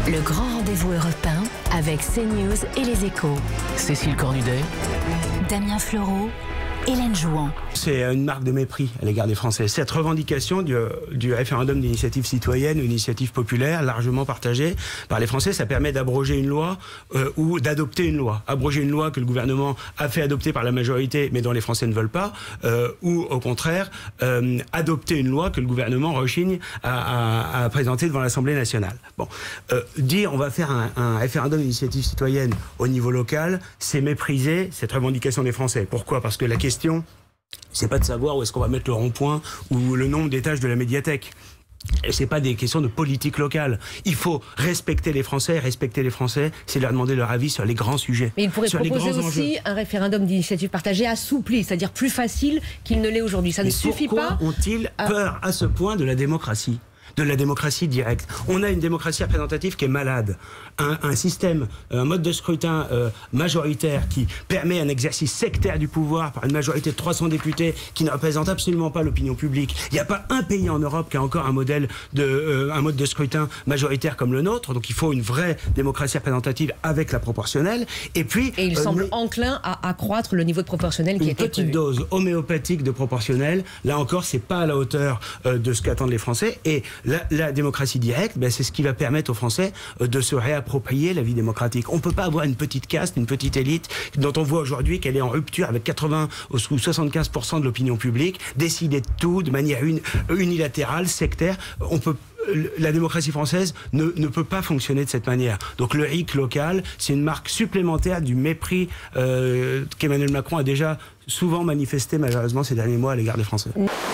Le grand rendez-vous européen avec CNews et les Échos. Cécile Cornudet, Damien Fleureau, Hélène Jouan. C'est une marque de mépris à l'égard des Français. Cette revendication du référendum d'initiative citoyenne, une initiative populaire largement partagée par les Français, ça permet d'abroger une loi ou d'adopter une loi. Abroger une loi que le gouvernement a fait adopter par la majorité mais dont les Français ne veulent pas, ou au contraire adopter une loi que le gouvernement rechigne à présenter devant l'Assemblée nationale. Bon, dire on va faire un référendum d'initiative citoyenne au niveau local, c'est mépriser cette revendication des Français. Pourquoi? Parce que la question, c'est pas de savoir où est-ce qu'on va mettre le rond-point ou le nombre d'étages de la médiathèque. Et c'est pas des questions de politique locale. Il faut respecter les Français, c'est leur demander leur avis sur les grands sujets. Mais il pourrait proposer aussi un référendum d'initiative partagée assoupli, c'est-à-dire plus facile qu'il ne l'est aujourd'hui. Ça ne suffit pas. Pourquoi ont-ils peur à ce point de la démocratie directe? On a une démocratie représentative qui est malade. Un système, un mode de scrutin majoritaire qui permet un exercice sectaire du pouvoir par une majorité de 300 députés qui ne représente absolument pas l'opinion publique. Il n'y a pas un pays en Europe qui a encore un mode de scrutin majoritaire comme le nôtre. Donc il faut une vraie démocratie représentative avec la proportionnelle. Et il semble enclin à accroître le niveau de proportionnel qui était prévu. Une petite dose homéopathique de proportionnel. Là encore, c'est pas à la hauteur de ce qu'attendent les Français. Et la démocratie directe, c'est ce qui va permettre aux Français de se réapproprier la vie démocratique. On ne peut pas avoir une petite caste, une petite élite, dont on voit aujourd'hui qu'elle est en rupture avec 80 ou 75% de l'opinion publique, décider de tout de manière unilatérale, sectaire. La démocratie française ne peut pas fonctionner de cette manière. Donc le hic local, c'est une marque supplémentaire du mépris qu'Emmanuel Macron a déjà souvent manifesté malheureusement ces derniers mois à l'égard des Français.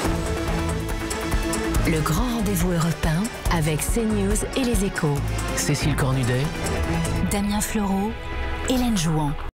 Le grand rendez-vous européen avec CNews et les Échos. Cécile Cornudet, Damien Fleureau, Hélène Jouan.